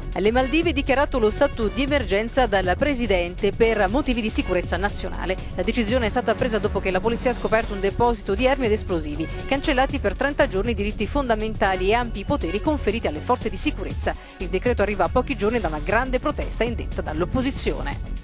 Alle Maldive dichiarato lo stato di emergenza dal presidente per motivi di sicurezza nazionale. La decisione è stata presa dopo che la polizia ha scoperto un deposito di armi ed esplosivi, cancellati per 30 giorni i diritti fondamentali e ampi poteri conferiti alle forze di sicurezza. Il decreto arriva a pochi giorni da una grande protesta indetta dall'opposizione.